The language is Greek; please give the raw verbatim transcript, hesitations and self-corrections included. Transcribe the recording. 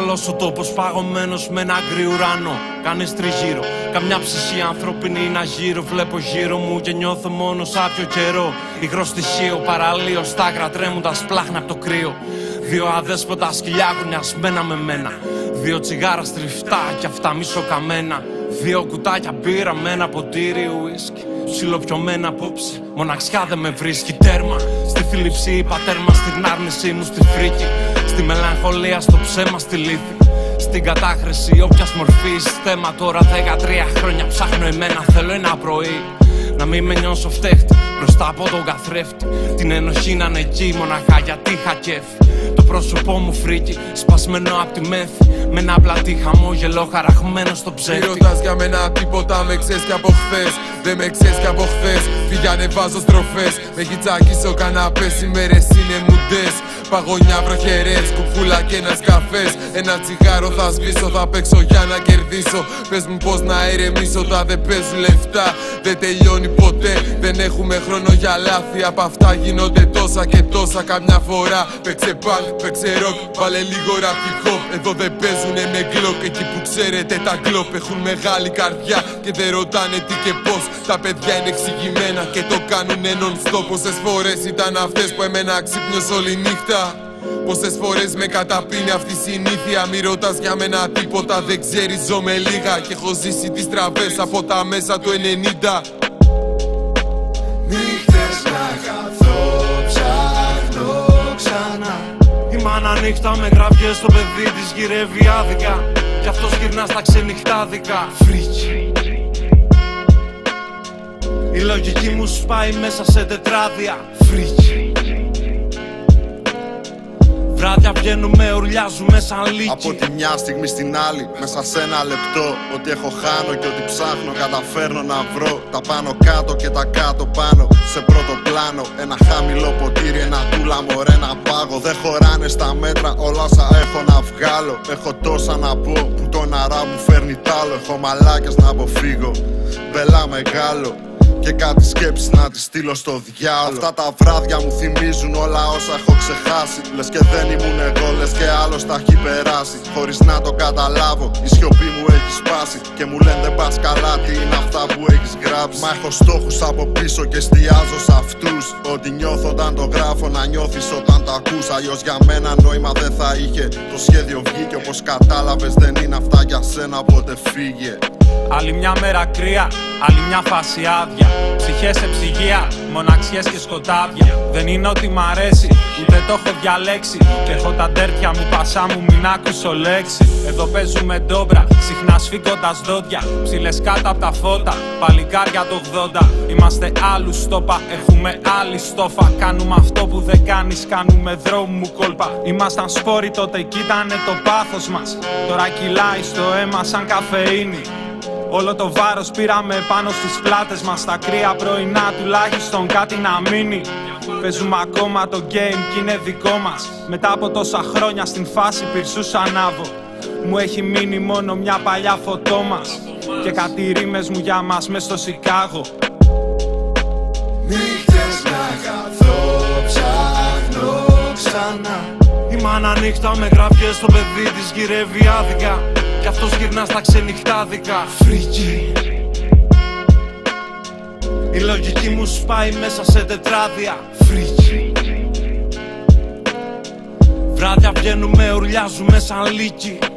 Όλος ο τόπος παγωμένος με ένα γκρι ουρανό. Κάνεις τριγύρω, καμιά ψυχή ανθρώπινη να γύρω. Βλέπω γύρω μου και νιώθω μόνο άπιο καιρό. Υγρό στοιχείο, παραλίο, στάγρα τρέμουν σπλάχνα από το κρύο. Δύο αδέσποτα σκυλιά κουνιασμένα με μένα. Δύο τσιγάρα στριφτά κι αυτά μισοκαμένα. Δύο κουτάκια μπύρα με ένα ποτήρι ουίσκι. Ψιλοπιωμένα απόψε, μοναξιά δεν με βρίσκει. Τέρμα, στη θλίψη είπα τέρμα. Στην άρνησή μου στη φρίκη. Στη μελαγχολία, στο ψέμα, στη λύθη. Στην κατάχρηση όποιας μορφής θέμα. Τώρα δεκατρία χρόνια ψάχνω εμένα. Θέλω ένα πρωί να μην με νιώσω φταίχτη μπροστά από τον καθρέφτη. Την ενοχή να είναι εκεί μοναχά γιατί είχα κέφι. Το πρόσωπό μου φρίκι, σπασμένο απ' τη μέθη. Με ένα πλατή χαμόγελο χαραγμένο στο ψεύτη. Μη ρωτάς για μένα τίποτα, με ξέρεις κι από χθες. Δεν με ξέρεις κι από χθες. Φύγε ανεβάζω στροφές. Με έχει τσακίσει ο καναπές, οι μέρες είναι μουντές. Παγωνιά βροχερές, κουκούλα και ένας καφές. Ένα τσιγάρο θα σβήσω, θα παίξω για να κερδίσω. Πες μου πως να ηρεμήσω, τα δεν παίζουν λεφτά. Δεν τελειώνει ποτέ, δεν έχουμε χρόνο για λάθη. Απ' αυτά γίνονται τόσα και τόσα καμιά φορά. Παίξε πάλι, παίξε ροκ, βάλε λίγο rap hip hop. Εδώ δεν παίζουνε με γκλοκ, εκεί που ξέρετε τα γκλοπ έχουν μεγάλη καρδιά και δεν ρωτάνε τι και πως. Τα παιδιά είναι εξηγημένα και το κάνουνε non-stop. Πόσες φορές ήταν αυτές που έμενα ξύπνιος όλη νύχτα. Πόσες φορές με καταπίνει αυτή η συνήθεια. Μη ρωτάς για μένα τίποτα, δεν ξέρεις, ζω με λίγα. Και έχω ζήσει τις τραβές από τα μέσα του ενενήντα. Νύχτες να καθώ, ψάχνω ξανά. Η μάνα νύχτα με γραβιές στο παιδί της γυρεύει άδικα. Κι αυτός γυρνά στα ξενυχτάδικα. Φρίκι. Η λογική μου σπάει μέσα σε τετράδια. Φρίκι. Βράδια βγαίνουμε, ουρλιάζουμε σαν λύκη. Από τη μια στιγμή στην άλλη, μέσα σε ένα λεπτό. Ό,τι έχω χάνω και ό,τι ψάχνω, καταφέρνω να βρω. Τα πάνω κάτω και τα κάτω πάνω, σε πρώτο πλάνο. Ένα χαμηλό ποτήρι, ένα τούλα μωρέ, ένα πάγο. Δεν χωράνε στα μέτρα όλα όσα έχω να βγάλω. Έχω τόσα να πω που το ναρά μου φέρνει τάλο. Έχω μαλάκες να αποφύγω, μπελά μεγάλο. Και κάτι σκέψεις να τη στείλω στο διάολο. Αυτά τα βράδια μου θυμίζουν όλα όσα έχω ξεχάσει. Λες και δεν ήμουν εγώ, λες και άλλος τα έχει περάσει. Χωρίς να το καταλάβω, η σιωπή μου έχει σπάσει. Και μου λένε δεν πας καλά, τι είναι αυτά που έχεις γράψει. Μα έχω στόχους από πίσω και εστιάζω σε αυτούς. Ό,τι νιώθω όταν το γράφω, να νιώθεις όταν το ακούς. Αλλιώς για μένα νόημα δεν θα είχε. Το σχέδιο βγήκε όπως κατάλαβες, δεν είναι αυτά για σένα, οπότε φύγε. Άλλη μια μέρα κρύα, άλλη μια φάση άδεια. Ψυχές σε ψυγεία, μοναξιές και σκοτάδια. Δεν είναι ότι μ' αρέσει, ούτε το έχω διαλέξει. Και έχω τα ντέρτια μου, πασά μου, μην άκουσω λέξη. Εδώ παίζουμε ντόμπρα, συχνά σφίγγοντας δόντια. Ψηλές κάτω απ' τα φώτα, παλικάρια το ογδόντα. Είμαστε άλλους στόπα, έχουμε άλλη στόφα. Κάνουμε αυτό που δεν κάνεις, κάνουμε δρόμου κόλπα. Ήμασταν σπόροι τότε, κοίτανε το πάθος μας. Τώρα κυλάει στο αίμα σαν καφεΐνη. Όλο το βάρος πήραμε πάνω στις πλάτες μας. Τα κρύα πρωινά τουλάχιστον κάτι να μείνει. Παίζουμε ακόμα το game κι είναι δικό μας. Μετά από τόσα χρόνια στην φάση πυρσούς ανάβω. Μου έχει μείνει μόνο μια παλιά φωτό μας. Και κάτι ρήμες μου για μας μες στο Σικάγο. Νύχτες να καθώ, ψάχνω ξανά. Η μάνα νύχτα με γραβιές στο παιδί της γυρεύει άδικα. Κι αυτός γυρνά στα ξενυχτάδικα. Φρίκι. Η λογική μου σπάει μέσα σε τετράδια. Φρίκι. Βράδια βγαίνουμε, ουρλιάζουμε σαν λύκη.